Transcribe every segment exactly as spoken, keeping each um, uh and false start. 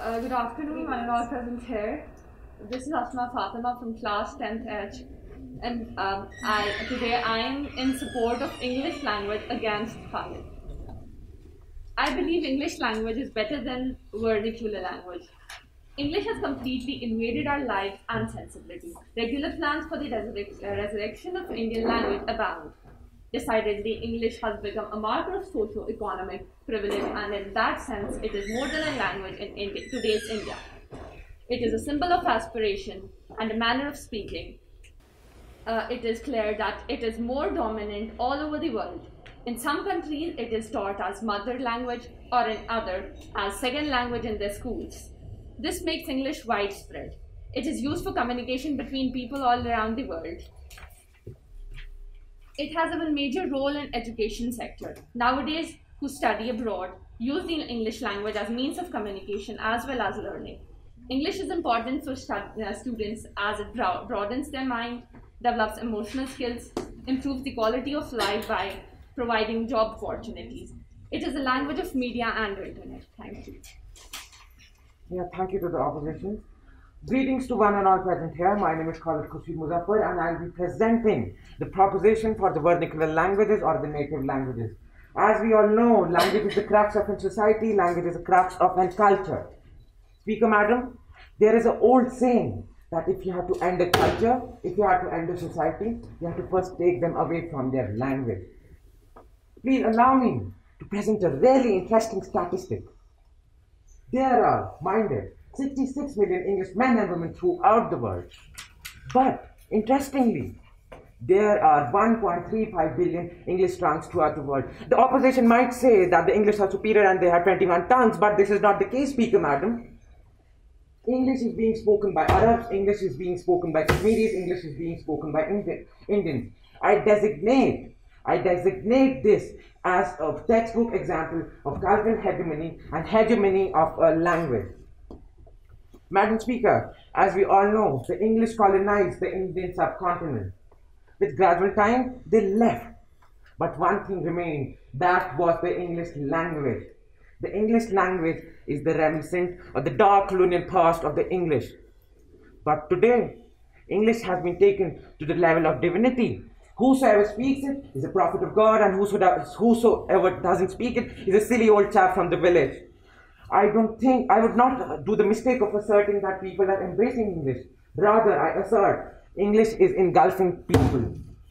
Uh, good afternoon, one and all present here. This is Asma Fatima from class tenth H, and um, I, today I am in support of English language against Khalid. I believe English language is better than vernacular language. English has completely invaded our lives and sensibility. Regular plans for the resurrec uh, resurrection of Indian language abound. Decidedly, English has become a marker of socio-economic privilege, and in that sense, it is more than a language in India, today's India. It is a symbol of aspiration and a manner of speaking. Uh, it is clear that it is more dominant all over the world. In some countries, it is taught as mother language, or in others, as second language in their schools. This makes English widespread. It is used for communication between people all around the world. It has a major role in education sector. Nowadays, who study abroad use the English language as means of communication as well as learning. English is important for uh, students as it broadens their mind, develops emotional skills, improves the quality of life by providing job opportunities. It is a language of media and internet. Thank you. Yeah, thank you to the opposition. Greetings to one and all present here. My name is Khalid Khurshid Muzaffar, and I'll be presenting the proposition for the vernacular languages or the native languages. As we all know, language is the crux of a society, language is the crux of a culture. Speaker madam, there is an old saying that if you have to end a culture, if you have to end a society, you have to first take them away from their language. Please allow me to present a really interesting statistic. There are, mind it, sixty-six million English men and women throughout the world. But, interestingly, there are one point three five billion English tongues throughout the world. The opposition might say that the English are superior and they have twenty-one tongues, but this is not the case, Speaker madam. English is being spoken by Arabs, English is being spoken by Kashmiris, English is being spoken by Indians. I designate, I designate this as a textbook example of cultural hegemony and hegemony of a language. Madam Speaker, as we all know, the English colonized the Indian subcontinent. With gradual time, they left. But one thing remained, that was the English language. The English language is the reminiscent of the dark colonial past of the English. But today, English has been taken to the level of divinity. Whosoever speaks it is a prophet of God, and whosoever doesn't speak it is a silly old chap from the village. I don't think, I would not do the mistake of asserting that people are embracing English. Rather, I assert English is engulfing people.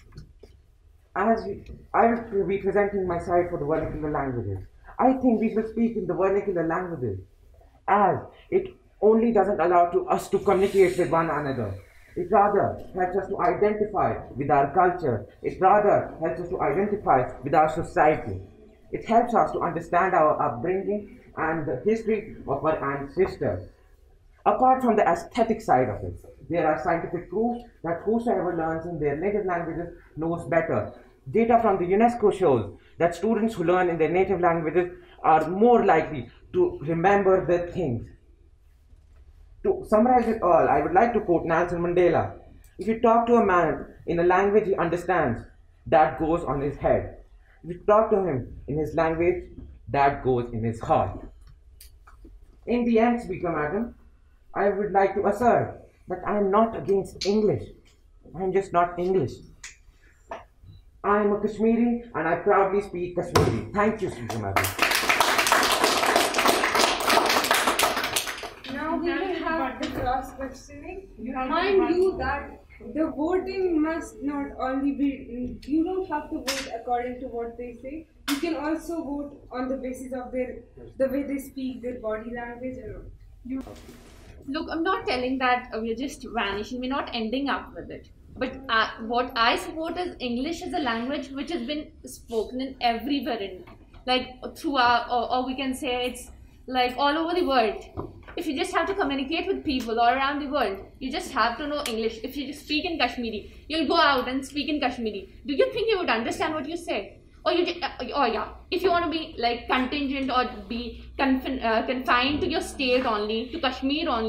As we, I will be presenting my side for the vernacular languages. I think we should speak in the vernacular languages, as it only doesn't allow to us to communicate with one another. It rather helps us to identify with our culture. It rather helps us to identify with our society. It helps us to understand our upbringing and the history of our ancestors. Apart from the aesthetic side of it, there are scientific proofs that whosoever learns in their native languages knows better. Data from the UNESCO shows that students who learn in their native languages are more likely to remember the things. To summarize it all, I would like to quote Nelson Mandela. If you talk to a man in a language he understands, that goes on his head. If you talk to him in his language, that goes in his heart. In the end, Speaker madam, I would like to assert that I am not against English. I am just not English. I am a Kashmiri and I proudly speak Kashmiri. Thank you, Speaker madam. Now we will have the cross questioning. Mind you that the voting must not only be, you don't have to vote according to what they say. You can also vote on the basis of their, the way they speak, their body language. You. Look, I'm not telling that uh, we're just vanishing, we're not ending up with it. But uh, what I support is English is a language which has been spoken in everywhere, in, like through our, or, or we can say it's like all over the world. If you just have to communicate with people all around the world, you just have to know English. If you just speak in Kashmiri, you'll go out and speak in Kashmiri. Do you think you would understand what you say? Or you, just, uh, oh yeah, if you want to be like contingent or be confin uh, confined to your state only, to Kashmir only,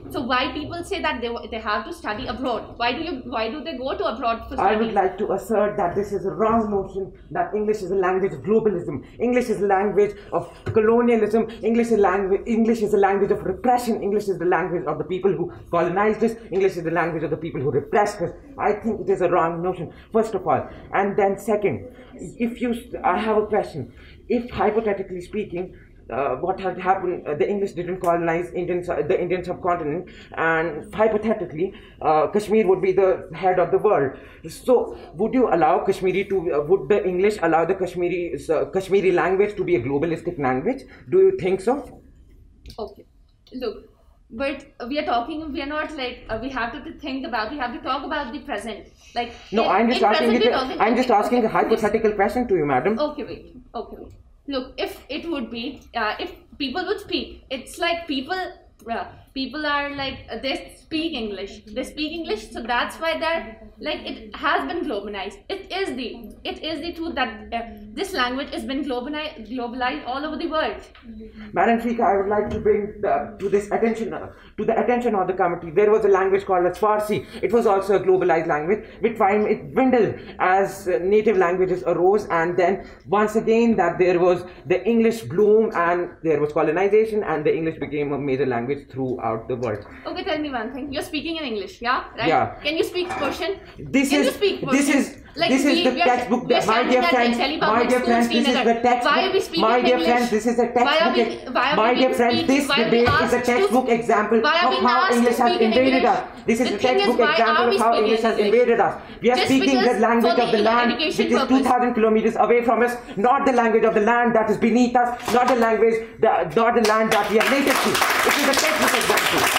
So why people say that they they have to study abroad? Why do you why do they go to abroad for study? I would like to assert that this is a wrong notion that English is a language of globalism. English is a language of colonialism. English is language. English is a language of repression. English is the language of the people who colonized us. English is the language of the people who repressed us. I think it is a wrong notion, first of all. And then second, if you, I have a question. If hypothetically speaking, Uh, what had happened, uh, the English didn't colonize Indian, the Indian subcontinent, and hypothetically, uh, Kashmir would be the head of the world. So, would you allow Kashmiri to, uh, would the English allow the Kashmiri, uh, Kashmiri language to be a globalistic language? Do you think so? Okay, look, but we are talking, we are not like, uh, we have to think about, we have to talk about the present. Like, no, in, I'm just asking, it, talking, I'm just asking okay, a hypothetical okay. question to you, madam. Okay, wait, okay, wait. Look, if it would be, uh, if people would speak, it's like people, uh, people are like, uh, they speak English, they speak English, so that's why they're, like, it has been globalized. It is the, it is the truth that uh, this language has been globalized, globalized all over the world. Madam Speaker, I would like to bring the, to this attention, uh, to the attention of the committee. There was a language called as Farsi. It was also a globalized language, which time it dwindled as uh, native languages arose, and then once again that there was the English bloom, and there was colonization, and the English became a major language throughout the world. Okay, tell me one thing. You're speaking in English, yeah? Right? Yeah. Can you speak Persian? This Can is, you speak Persian? This is, like this we, is the we are, textbook, we are my dear friends, my dear friends, this is the textbook, why are we speaking my dear English? friends, this is a textbook, why are we, why are my we dear friends, speak, this debate is a textbook to, example of how English has invaded us. This is a textbook is, example of how English has invaded us. We are Just speaking the language of the land, which is two thousand kilometers away from us, not the language of the land that is beneath us, not the language, the, not the land that we are native to. It is a textbook example.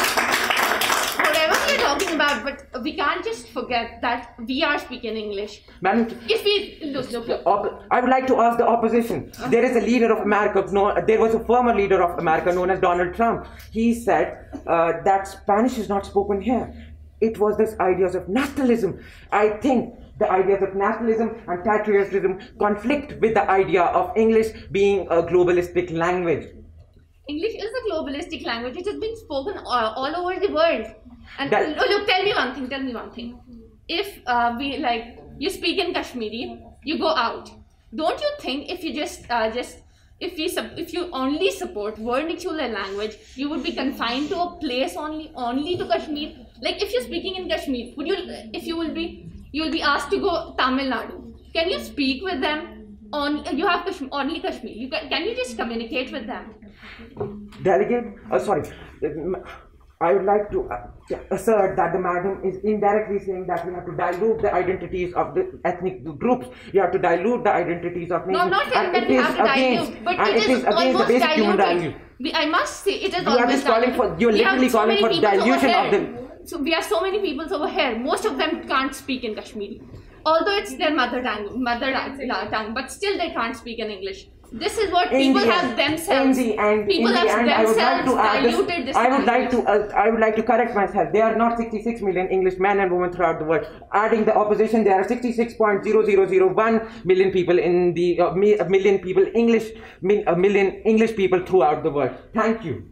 Talking about, but we can't just forget that we are speaking English. Madam, if we look, look, look. I would like to ask the opposition. Uh-huh. There is a leader of America. No, there was a former leader of America known as Donald Trump. He said uh, that Spanish is not spoken here. It was this ideas of nationalism. I think the ideas of nationalism and patriotism conflict with the idea of English being a globalistic language. English is a globalistic language. It has been spoken all, all over the world. And that, look, look, tell me one thing, tell me one thing. If uh, we like, you speak in Kashmiri, you go out. Don't you think if you just, uh, just, if you if you only support vernacular language, you would be confined to a place only, only to Kashmir? Like if you're speaking in Kashmir, would you, if you will be, you will be asked to go Tamil Nadu. Can you speak with them? On, you have Kashmir, only Kashmir. You can, can you just communicate with them? Delegate, oh sorry. I would like to uh, assert that the madam is indirectly saying that we have to dilute the identities of the ethnic groups. We have to dilute the identities of nations. No, I'm not saying that we have to dilute, but it is almost diluted. I must say, it is almost diluted. You're literally calling for dilution of the... So we have so many people over here. Most of them can't speak in Kashmiri. Although it's their mother tongue, mother tongue, but still they can't speak in English. This is what in people the, have themselves. In the end, people in have the end, themselves I would like to diluted this, this. I would like to. Uh, I would like to correct myself. There are not sixty-six million English men and women throughout the world. Adding the opposition, there are sixty-six point zero zero zero one million people in the uh, mi a million people English, mi a million English people throughout the world. Thank you.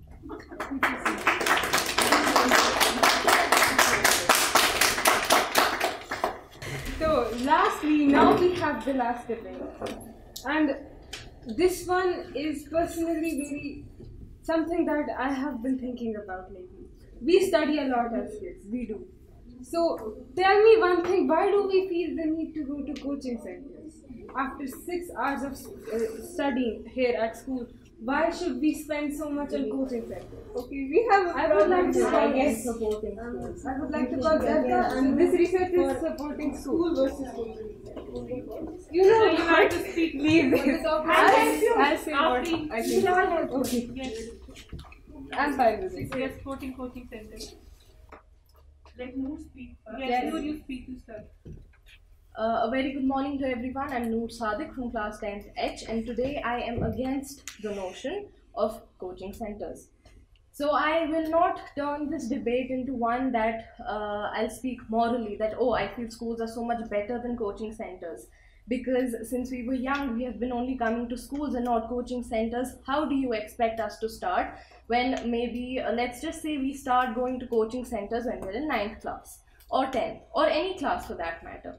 So, lastly, now we have the last debate, and this one is personally very something that I have been thinking about lately. We study a lot as kids, we do. So, tell me one thing, why do we feel the need to go to coaching centers? After six hours of uh, studying here at school, why should we spend so much on coaching centers? Okay, we have. I would like to call yes. supporting schools. I would like to call that. And this research is supporting school versus coaching. You know, you have to speak. Leave this. I'll, I'll say what I think. Okay. Yes. I'm fine with it. We are supporting coaching centers. Let Noor speak. Yes, yes. Noor, you speak to start. Uh, a very good morning to everyone. I'm Noor Sadiq from class tenth H, and today I am against the notion of coaching centers. So I will not turn this debate into one that uh, I'll speak morally that, oh, I feel schools are so much better than coaching centers. Because since we were young, we have been only coming to schools and not coaching centers. How do you expect us to start when maybe, uh, let's just say we start going to coaching centers when we're in ninth class or tenth or any class for that matter?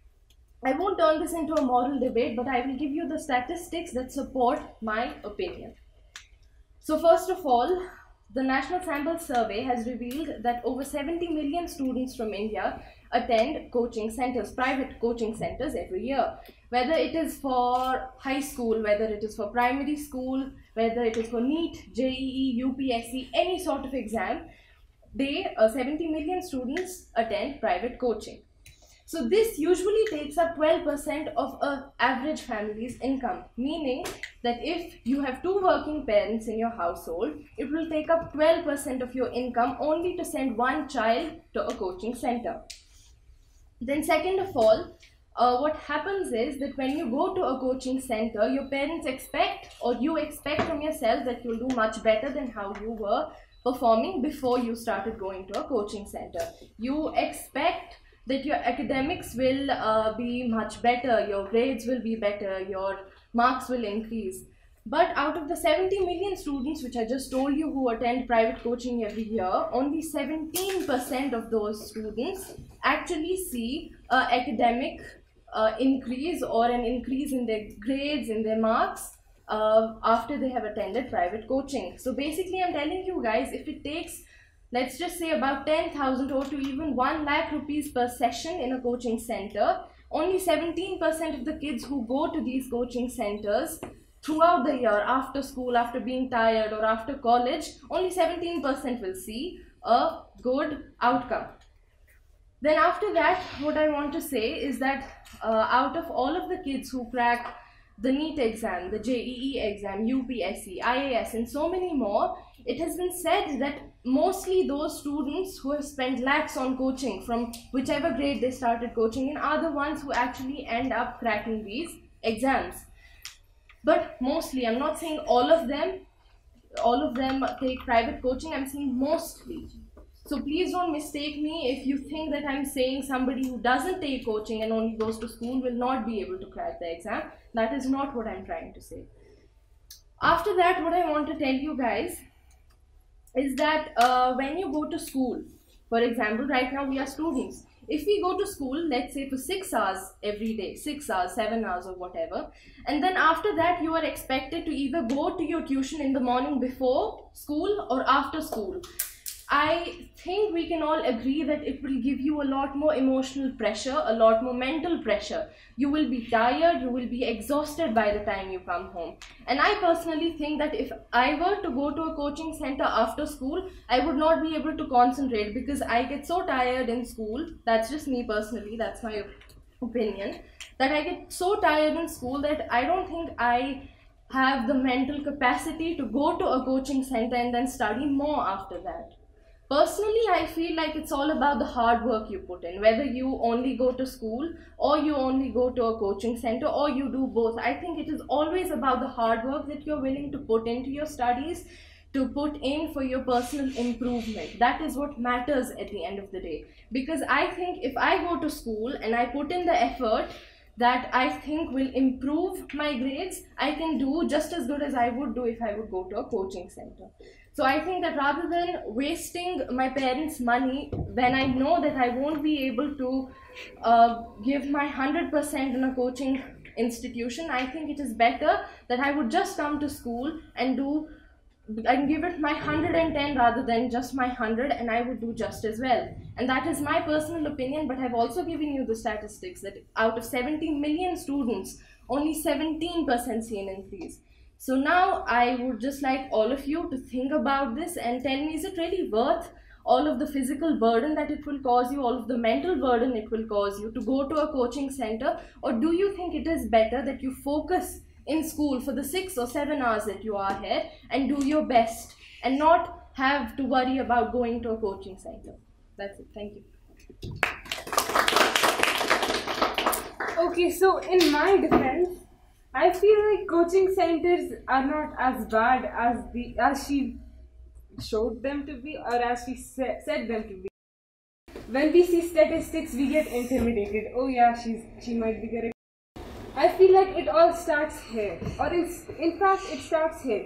I won't turn this into a moral debate, but I will give you the statistics that support my opinion. So first of all, the National Sample Survey has revealed that over seventy million students from India attend coaching centers, private coaching centers every year. Whether it is for high school, whether it is for primary school, whether it is for NEET, J E E, U P S C, any sort of exam, they, uh, seventy million students attend private coaching. So this usually takes up twelve percent of an average family's income, meaning that if you have two working parents in your household, it will take up twelve percent of your income only to send one child to a coaching center. Then second of all, uh, what happens is that when you go to a coaching center, your parents expect, or you expect from yourself, that you'll do much better than how you were performing before you started going to a coaching center. You expect that your academics will uh, be much better, your grades will be better, your marks will increase. But out of the seventy million students which I just told you who attend private coaching every year, only seventeen percent of those students actually see an academic uh, increase or an increase in their grades, in their marks uh, after they have attended private coaching. So basically I'm telling you guys, if it takes, let's just say, about ten thousand or to even one lakh rupees per session in a coaching center, only seventeen percent of the kids who go to these coaching centers throughout the year, after school, after being tired or after college, only seventeen percent will see a good outcome. Then after that, what I want to say is that uh, out of all of the kids who crack the NEET exam, the J E E exam, U P S C, I A S and so many more, it has been said that mostly those students who have spent lakhs on coaching from whichever grade they started coaching in are the ones who actually end up cracking these exams. But mostly, I'm not saying all of them, all of them take private coaching, I'm saying mostly. So please don't mistake me if you think that I'm saying somebody who doesn't take coaching and only goes to school will not be able to crack the exam. That is not what I'm trying to say. After that, what I want to tell you guys is that uh, when you go to school, for example, right now we are students. If we go to school, let's say for six hours every day, six hours, seven hours or whatever, and then after that you are expected to either go to your tuition in the morning before school or after school, I think we can all agree that it will give you a lot more emotional pressure, a lot more mental pressure. You will be tired, you will be exhausted by the time you come home. And I personally think that if I were to go to a coaching center after school, I would not be able to concentrate because I get so tired in school. That's just me personally, that's my opinion, that I get so tired in school that I don't think I have the mental capacity to go to a coaching center and then study more after that. Personally, I feel like it's all about the hard work you put in, whether you only go to school or you only go to a coaching center or you do both. I think it is always about the hard work that you're willing to put into your studies, to put in for your personal improvement. That is what matters at the end of the day. Because I think if I go to school and I put in the effort that I think will improve my grades, I can do just as good as I would do if I would go to a coaching center. So I think that rather than wasting my parents' money when I know that I won't be able to uh, give my one hundred percent in a coaching institution, I think it is better that I would just come to school and do and give it my one hundred ten rather than just my one hundred, and I would do just as well. And that is my personal opinion, but I've also given you the statistics that out of seventy million students, only seventeen percent see an increase. So now I would just like all of you to think about this and tell me, is it really worth all of the physical burden that it will cause you, all of the mental burden it will cause you to go to a coaching center? Or do you think it is better that you focus in school for the six or seven hours that you are here and do your best and not have to worry about going to a coaching center? That's it. Thank you. Okay, so in my defense, I feel like coaching centers are not as bad as the as she showed them to be or as she sa said them to be. When we see statistics, we get intimidated. Oh yeah, she's she might be correct. I feel like it all starts here, or it's, in fact, it starts here.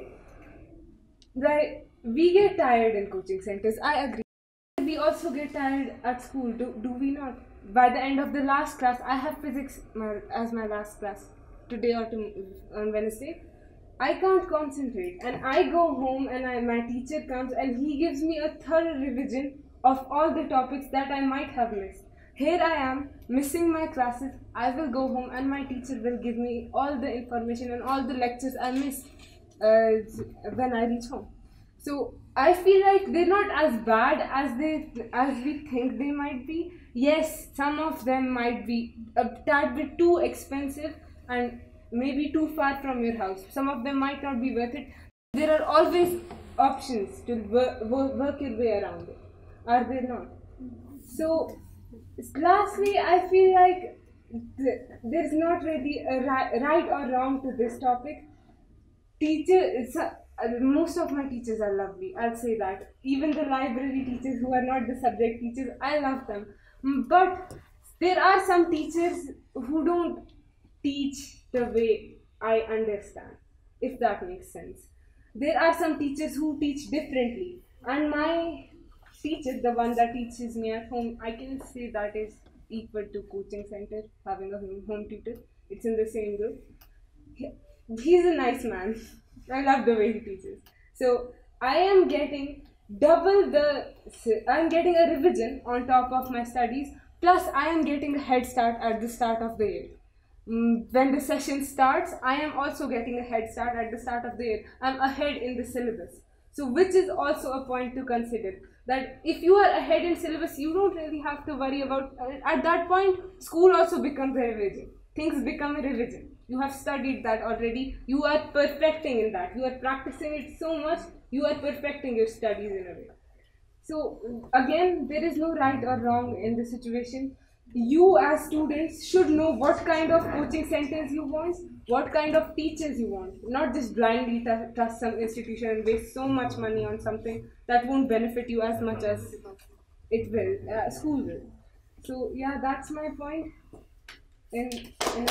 Right? We get tired in coaching centers. I agree. We also get tired at school. Do do we not? By the end of the last class, I have physics my, as my last class today or to, on Wednesday. I can't concentrate, and I go home, and I, my teacher comes and he gives me a thorough revision of all the topics that I might have missed. Here I am missing my classes. I will go home and my teacher will give me all the information and all the lectures I missed uh, when I reach home. So I feel like they're not as bad as they as we think they might be. Yes, some of them might be a tad bit too expensive and maybe too far from your house. Some of them might not be worth it. There are always options to work, work your way around it. Are there not? So lastly, I feel like th there's not really a ri right or wrong to this topic. Teachers, uh, most of my teachers are lovely, I'll say that. Even the library teachers who are not the subject teachers, I love them. But there are some teachers who don't teach the way I understand, if that makes sense. There are some teachers who teach differently, and my teacher, the one that teaches me at home, I can say that is equal to coaching center, having a home tutor. It's in the same group. He's a nice man. I love the way he teaches. So I am getting double the, I'm getting a revision on top of my studies, plus I am getting a head start at the start of the year. Mm, when the session starts, I am also getting a head start at the start of the year. I'm ahead in the syllabus. So which is also a point to consider, that if you are ahead in syllabus, you don't really have to worry about, at that point, school also becomes a revision. Things become a revision. You have studied that already. You are perfecting in that. You are practicing it so much, you are perfecting your studies in a way. So again, there is no right or wrong in the situation. You as students should know what kind of coaching centers you want, what kind of teachers you want. Not just blindly trust some institution and waste so much money on something that won't benefit you as much as it will, uh, school will. So yeah, that's my point. In, in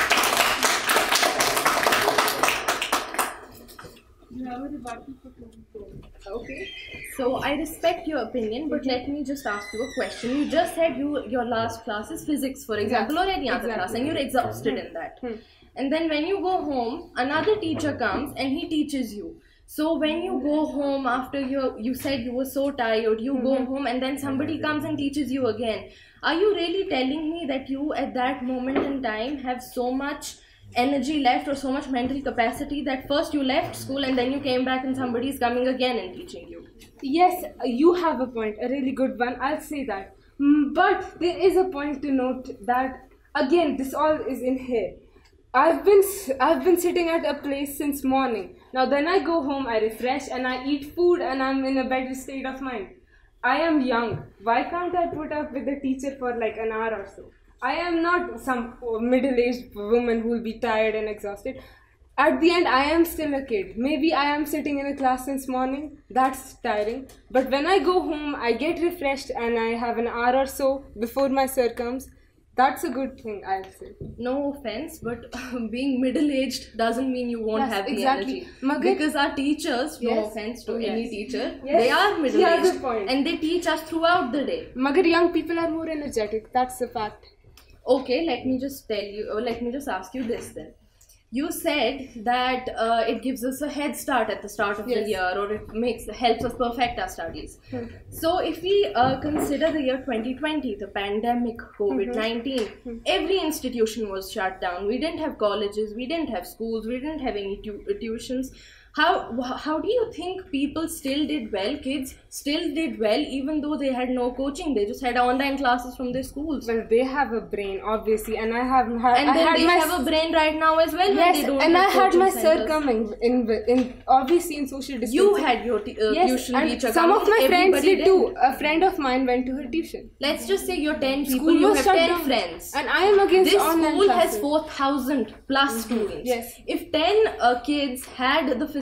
You have a rebuttal for two. Okay. So I respect your opinion, but let me just ask you a question. You just said you your last class is physics, for example, or any other exactly. class, and you're exhausted in that. Hmm. And then when you go home, another teacher comes and he teaches you. So when you go home after you you said you were so tired, you mm-hmm. go home and then somebody comes and teaches you again. Are you really telling me that you at that moment in time have so much energy left or so much mental capacity that first you left school and then you came back and somebody is coming again and teaching you? Yes, you have a point, a really good one, I'll say that. Mm, but there is a point to note that, again, this all is in here. I've been, I've been sitting at a place since morning. Now then I go home, I refresh and I eat food and I'm in a better state of mind. I am young. Why can't I put up with the teacher for like an hour or so? I am not some middle-aged woman who will be tired and exhausted. At the end, I am still a kid. Maybe I am sitting in a class since morning. That's tiring. But when I go home, I get refreshed and I have an hour or so before my sir comes. That's a good thing, I'll say. No offense, but being middle-aged doesn't mean you won't yes, have the exactly. energy. Magar, because our teachers, no yes, offense to yes. any teacher, yes. they are middle-aged point. and they teach us throughout the day. Magar, young people are more energetic, that's a fact. Okay, let me just tell you, or let me just ask you this then. You said that uh, it gives us a head start at the start of yes. the year, or it makes helps us perfect our studies. Hmm. So if we uh, consider the year twenty twenty, the pandemic, COVID nineteen, mm-hmm. every institution was shut down. We didn't have colleges, we didn't have schools, we didn't have any tu tuitions. How, how do you think people still did well, kids still did well even though they had no coaching, they just had online classes from their schools? Well, they have a brain obviously, and I have had, and I then had they my have a brain right now as well. Yes, when they don't and I had my centers. sir coming in, in obviously in social distancing. You had your uh, yes, tuition and teacher some coming. of my friends Everybody did too. A friend of mine went to her tuition. Let's just say you're ten people, School you was have shut ten down. friends. And I am against this online school classes. has four thousand plus Mm-hmm. students. Yes. If ten uh, kids had the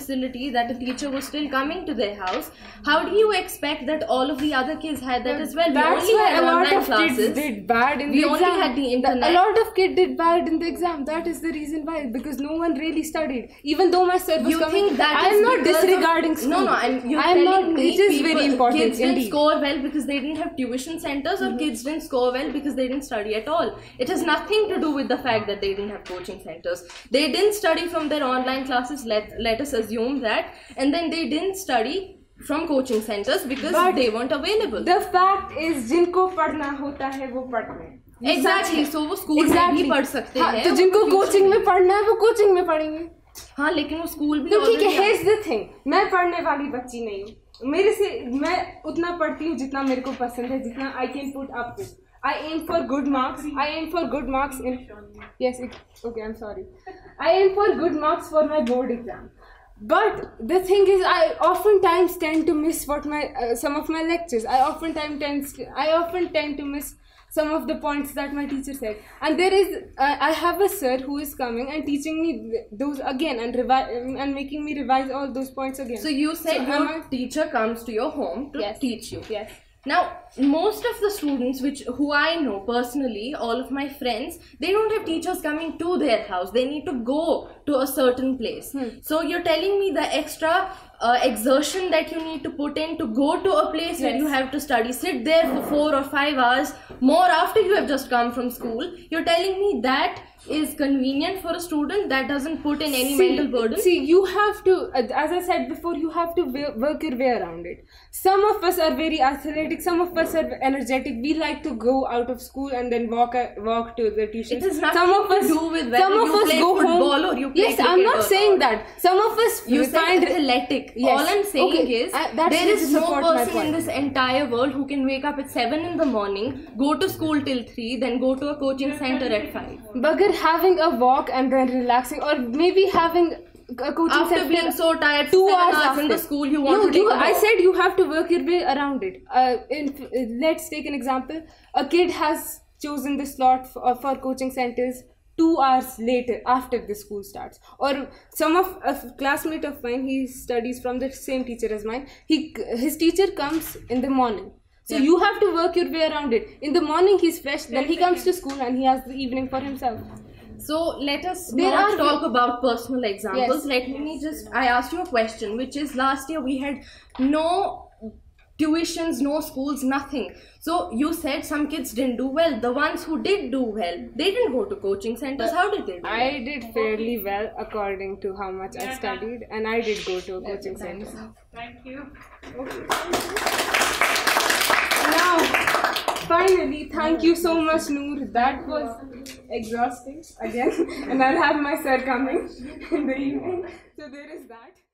facility that a teacher was still coming to their house, how do you expect that all of the other kids had that as well? That's we only why had a lot online of classes. kids did bad in We the only exam. had the The- internet. A lot of kids did bad in the exam. That is the reason why. Because no one really studied. Even though my sir was You coming, think that I am is not because of- disregarding school. No, no, I'm, you're I am telling not. me It is people, very important. kids didn't Indeed. score well because they didn't have tuition centers, or Mm-hmm. kids didn't score well because they didn't study at all. It has nothing to do with the fact that they didn't have coaching centers. They didn't study from their online classes, let, let us assume that, and then they didn't study from coaching centers because But they weren't available. The fact is, जिनको पढ़ना होता है वो पढ़ते हैं. ये Exactly, सच है. so वो school में Exactly. भी पढ़ सकते हाँ, हैं. तो जिनको कोचिंग में पढ़ना है वो कोचिंग में पढ़ेंगे. हाँ, लेकिन वो स्कूल भी तो ठीक है. already- Here's the thing. मैं पढ़ने वाली बच्ची नहीं हूँ. मेरे से मैं उतना पढ़ती हूँ जितना मेरे को पसंद है, जितना I can put up with. I aim for good marks. I aim for good marks in. Yes. It, okay. I'm sorry. I aim for good marks for my board exam. But the thing is, I oftentimes tend to miss what my uh, some of my lectures. I oftentimes tend I often tend to miss some of the points that my teacher said. And there is uh, I have a sir who is coming and teaching me th- those again and revi- and making me revise all those points again. So you said So your am I- teacher comes to your home to Yes. teach you. Yes. Now, most of the students which who I know personally, all of my friends, they don't have teachers coming to their house. They need to go to a certain place. So you're telling me the extra uh, exertion that you need to put in to go to a place where Yes. you have to study, sit there for four or five hours more after you have just come from school. You're telling me that is convenient for a student, that doesn't put in any See- mental burden? See, you have to, uh, as I said before, you have to wa- work your way around it. Some of us are very athletic, some of us are energetic. We like to go out of school and then walk uh, walk to the tuition. It has nothing some of to us, do with whether some of you us play go football home. or you play Yes, I'm cricket not or saying not. that. Some of us You find said athletic. Yes. All I'm saying Okay, is I- that's there to is no support my person in point. this entire world who can wake up at seven in the morning, go to school till three, then go to a coaching center at five. Bugger having a walk and then relaxing, or maybe having a coaching After center being so tired, two seven hours hours after in the school, you want no, to take you, a I walk. said you have to work your way around it. Uh, in, uh, let's take an example. A kid has chosen the slot for, for coaching centers two hours later after the school starts. Or some of a classmate of mine, he studies from the same teacher as mine. He his teacher comes in the morning. So you have to work your way around it. In the morning he's fresh, then he comes to school and he has the evening for himself. So let us There not are- talk about personal examples. Yes. Let me just, I asked you a question, which is last year we had no tuitions, no schools, nothing. So you said some kids didn't do well. The ones who did do well, they didn't go to coaching centers. How did they do? I did fairly well according to how much I studied, and I did go to a coaching center. Thank you. Now, finally, thank you so much, Noor. That was exhausting again, and I'll have my sir coming in the evening. So there is that.